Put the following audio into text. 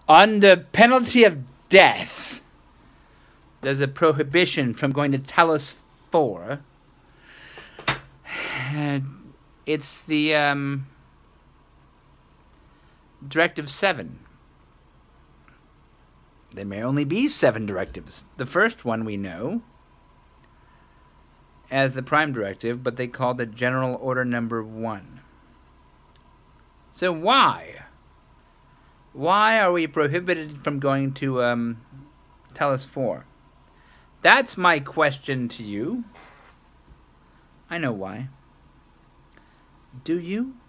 Under penalty of death, there's a prohibition from going to Talos 4. It's the Directive 7. There may only be 7 directives. The first one we know as the Prime Directive, but they called it General Order Number 1. So why? Why are we prohibited from going to Talos 4? That's my question to you. I know why. Do you?